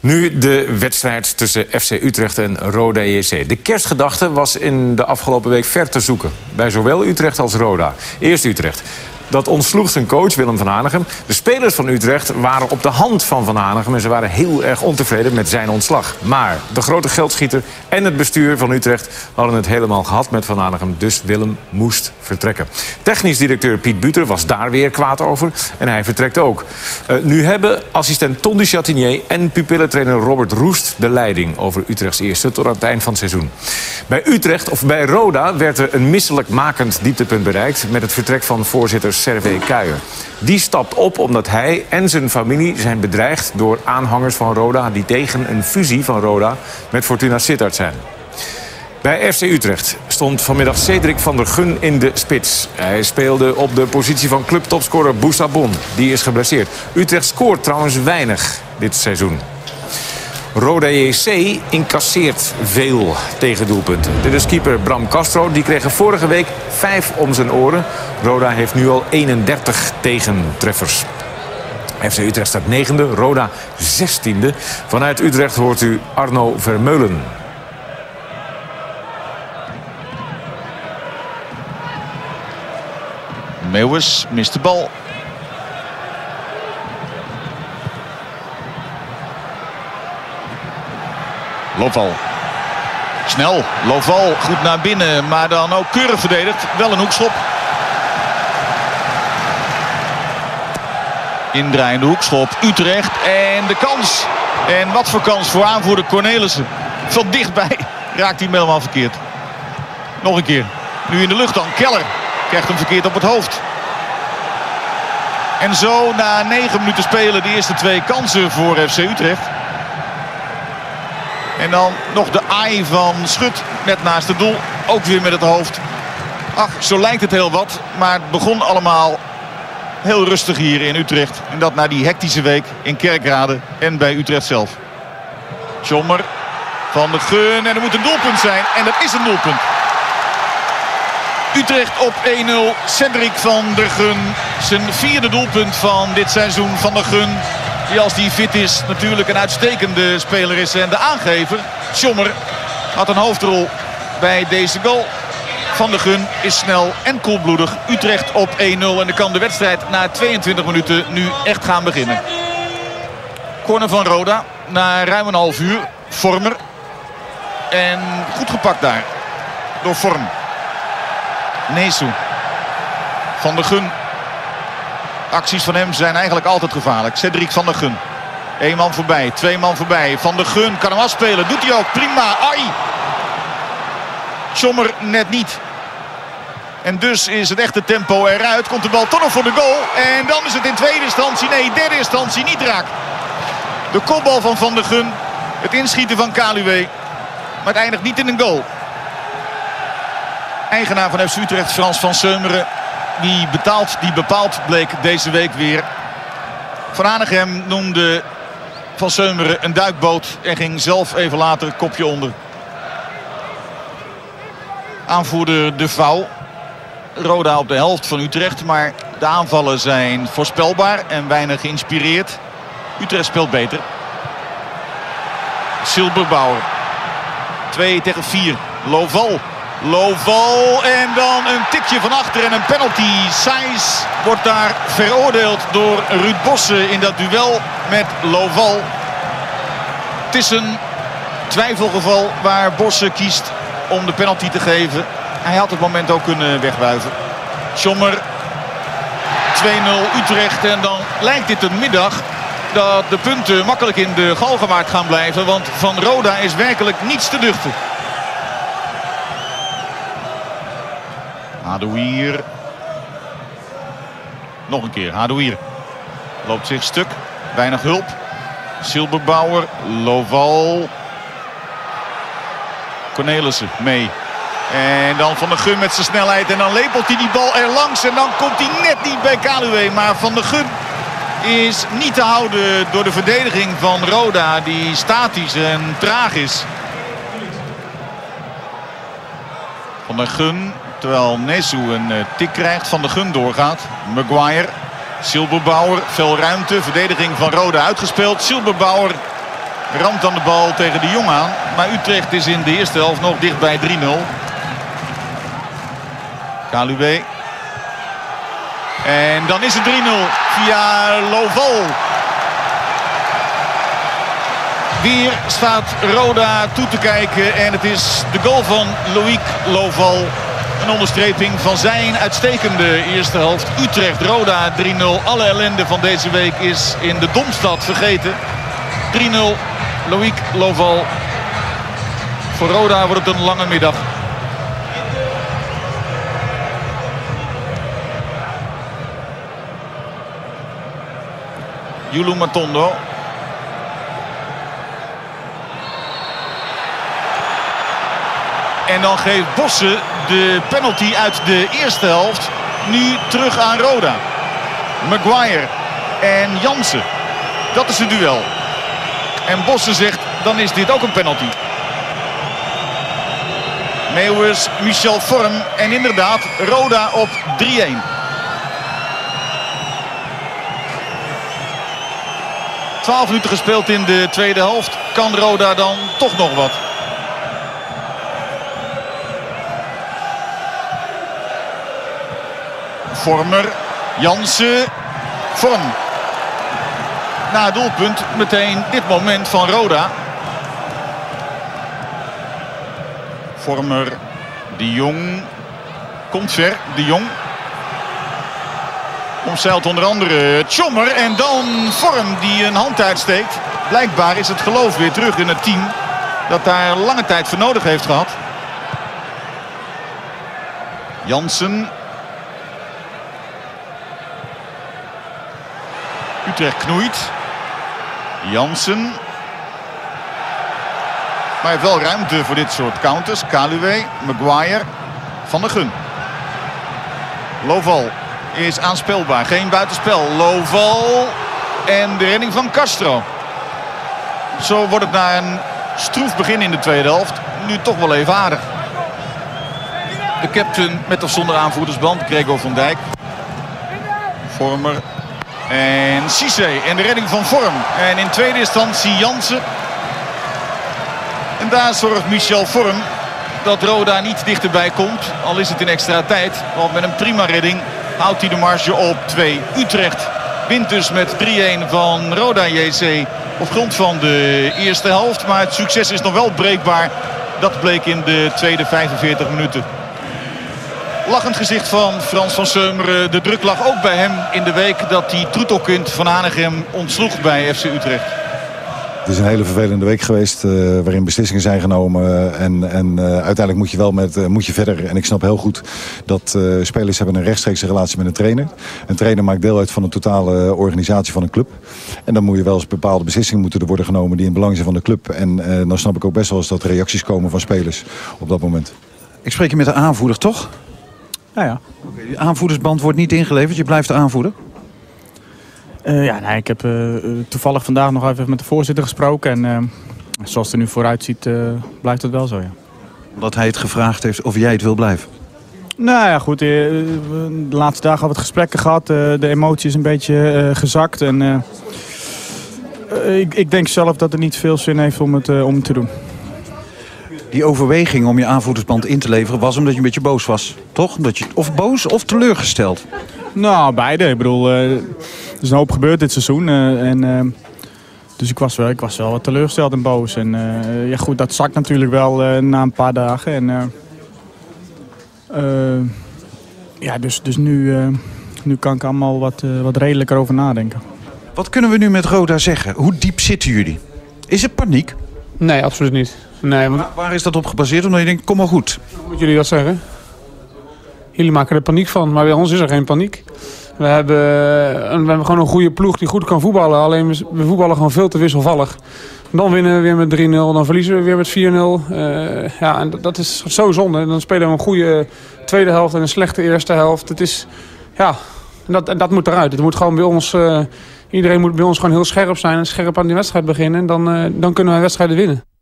Nu de wedstrijd tussen FC Utrecht en Roda JC. De kerstgedachte was in de afgelopen week ver te zoeken. Bij zowel Utrecht als Roda. Eerst Utrecht. Dat ontsloeg zijn coach Willem van Hanegem. De spelers van Utrecht waren op de hand van Van Hanegem en ze waren heel erg ontevreden met zijn ontslag. Maar de grote geldschieter en het bestuur van Utrecht hadden het helemaal gehad met Van Hanegem. Dus Willem moest vertrekken. Technisch directeur Piet Buter was daar weer kwaad over en hij vertrekt ook. Nu hebben assistent Ton du Chatinier en pupillentrainer Robert Roest de leiding over Utrechts eerste tot aan het eind van het seizoen. Bij Utrecht, of bij Roda, werd er een misselijkmakend dieptepunt bereikt met het vertrek van voorzitter Servé Kuijer. Die stapt op omdat hij en zijn familie zijn bedreigd door aanhangers van Roda die tegen een fusie van Roda met Fortuna Sittard zijn. Bij FC Utrecht stond vanmiddag Cedric van der Gun in de spits. Hij speelde op de positie van clubtopscorer Boussabon. Die is geblesseerd. Utrecht scoort trouwens weinig dit seizoen. Roda JC incasseert veel tegendoelpunten. Dit is keeper Bram Castro. Die kreeg er vorige week 5 om zijn oren. Roda heeft nu al 31 tegentreffers. FC Utrecht staat 9e, Roda 16e. Vanuit Utrecht hoort u Arno Vermeulen. Meeuwis mist de bal. Loval. Snel. Loval goed naar binnen. Maar dan ook keurig verdedigd. Wel een hoekschop. Indraaiende hoekschop. Utrecht. En de kans. En wat voor kans voor aanvoerder Cornelissen. Van dichtbij raakt hij hem helemaal verkeerd. Nog een keer. Nu in de lucht dan. Keller krijgt hem verkeerd op het hoofd. En zo na 9 minuten spelen de eerste 2 kansen voor FC Utrecht. En dan nog de aai van Schut net naast het doel. Ook weer met het hoofd. Ach, zo lijkt het heel wat. Maar het begon allemaal heel rustig hier in Utrecht. En dat na die hectische week in Kerkrade en bij Utrecht zelf. Tjommer van der Gun. En er moet een doelpunt zijn. En dat is een doelpunt. Utrecht op 1-0. Cedric van der Gun. Zijn 4e doelpunt van dit seizoen. Van der Gun. Die als die fit is natuurlijk een uitstekende speler is. En de aangever, Tjommer, had een hoofdrol bij deze goal. Van der Gun is snel en koelbloedig. Utrecht op 1-0. En dan kan de wedstrijd na 22 minuten nu echt gaan beginnen. Corner van Roda. Na ruim een half uur. Vormer. En goed gepakt daar. Door Vorm. Neesu. Van der Gun. Acties van hem zijn eigenlijk altijd gevaarlijk. Cedric van der Gun. 1 man voorbij, 2 man voorbij. Van der Gun kan hem afspelen. Doet hij ook. Prima. Ai. Tjommer net niet. En dus is het echte tempo eruit. Komt de bal toch nog voor de goal. En dan is het in tweede instantie, nee, derde instantie niet raak. De kopbal van Van der Gun. Het inschieten van Kaluwe. Maar het eindigt niet in een goal. Eigenaar van FC Utrecht, Frans van Seumeren. Die bepaalt bleek deze week weer. Van Hanegem noemde Van Seumeren een duikboot. En ging zelf even later kopje onder. Aanvoerder De Vouw. Roda op de helft van Utrecht. Maar de aanvallen zijn voorspelbaar en weinig geïnspireerd. Utrecht speelt beter. Silberbauer. 2 tegen 4. Loval. Loval en dan een tikje van achter en een penalty. Saïs wordt daar veroordeeld door Ruud Bosse in dat duel met Loval. Het is een twijfelgeval waar Bosse kiest om de penalty te geven. Hij had het moment ook kunnen wegwuiven. Tjommer. 2-0 Utrecht en dan lijkt dit een middag dat de punten makkelijk in de galgenwaard gaan blijven. Want van Roda is werkelijk niets te duchten. Hadouier. Nog een keer. Hadouier. Loopt zich stuk. Weinig hulp. Silberbauer. Loval. Cornelissen mee. En dan Van der Gun met zijn snelheid. En dan lepelt hij die bal erlangs. En dan komt hij net niet bij Kaluwe. Maar Van der Gun is niet te houden door de verdediging van Roda. Die statisch en traag is. Van der Gun. Terwijl Neesu een tik krijgt. Van der Gun doorgaat. Maguire. Silberbauer. Veel ruimte. Verdediging van Roda uitgespeeld. Silberbauer ramt aan de bal tegen de Jong aan. Maar Utrecht is in de eerste helft nog dicht bij 3-0. Kaluwe. En dan is het 3-0 via Loval. Weer staat Roda toe te kijken. En het is de goal van Loïc Loval. Een onderstreping van zijn uitstekende eerste helft. Utrecht-Roda 3-0. Alle ellende van deze week is in de Domstad vergeten. 3-0. Loïc Loval. Voor Roda wordt het een lange middag. Yulu Matondo. En dan geeft Bosse de penalty uit de eerste helft nu terug aan Roda. Maguire en Jansen. Dat is het duel. En Bosse zegt, dan is dit ook een penalty. Meeuwis, Michel Vorm. En inderdaad, Roda op 3-1. ...12 minuten gespeeld in de tweede helft. Kan Roda dan toch nog wat? Vormer, Jansen, Vorm. Na het doelpunt meteen dit moment van Roda. Vormer, De Jong. Komt ver, De Jong. Omzeilt onder andere Tjommer en dan Vorm die een hand uitsteekt. Blijkbaar is het geloof weer terug in het team dat daar lange tijd voor nodig heeft gehad. Jansen. Utrecht knoeit. Jansen. Maar hij heeft wel ruimte voor dit soort counters. Kaluwe, Maguire, Van der Gun. Loval is aanspeelbaar. Geen buitenspel. Loval en de redding van Castro. Zo wordt het na een stroef begin in de tweede helft nu toch wel even aardig. De captain met of zonder aanvoerdersband. Gregor van Dijk. Vormer. En Cissé en de redding van Vorm. En in tweede instantie Jansen. En daar zorgt Michel Vorm dat Roda niet dichterbij komt. Al is het in extra tijd. Want met een prima redding houdt hij de marge op 2. Utrecht wint dus met 3-1 van Roda JC op grond van de eerste helft. Maar het succes is nog wel breekbaar. Dat bleek in de tweede 45 minuten. Lachend gezicht van Frans van Seumeren. De druk lag ook bij hem in de week dat hij Troetelkind van Hanegem ontsloeg bij FC Utrecht. Het is een hele vervelende week geweest waarin beslissingen zijn genomen. En uiteindelijk moet je wel moet je verder. En ik snap heel goed dat spelers hebben een rechtstreekse relatie met een trainer. Een trainer maakt deel uit van de totale organisatie van een club. En dan moet je wel eens bepaalde beslissingen moeten worden genomen die in belang zijn van de club. En dan snap ik ook best wel eens dat er reacties komen van spelers op dat moment. Ik spreek je met de aanvoerder, toch? Ja. Okay, die aanvoerdersband wordt niet ingeleverd. Je blijft de aanvoerder? Ik heb toevallig vandaag nog even met de voorzitter gesproken. En zoals het er nu vooruit ziet, blijft het wel zo, ja. Omdat hij het gevraagd heeft of jij het wil blijven? Nou ja, goed. De laatste dagen hebben we het gesprekken gehad. De emotie is een beetje gezakt. En ik denk zelf dat het niet veel zin heeft om het te doen. Die overweging om je aanvoerdersband in te leveren was omdat je een beetje boos was, toch? Of boos of teleurgesteld? Nou, beide. Ik bedoel, er is een hoop gebeurd dit seizoen. Dus ik was wel wat teleurgesteld en boos. En ja, goed, dat zakt natuurlijk wel na een paar dagen. En dus nu kan ik allemaal wat redelijker over nadenken. Wat kunnen we nu met Roda zeggen? Hoe diep zitten jullie? Is het paniek? Nee, absoluut niet. Nee, want... Waar is dat op gebaseerd? Omdat je denkt, kom maar goed. Hoe moeten jullie dat zeggen? Jullie maken er paniek van, maar bij ons is er geen paniek. We hebben gewoon een goede ploeg die goed kan voetballen. Alleen we voetballen gewoon veel te wisselvallig. Dan winnen we weer met 3-0, dan verliezen we weer met 4-0. En dat is zo zonde. Dan spelen we een goede tweede helft en een slechte eerste helft. Het is, dat moet eruit. Het moet gewoon bij ons... Iedereen moet bij ons gewoon heel scherp zijn en scherp aan die wedstrijd beginnen. En dan kunnen we wedstrijden winnen.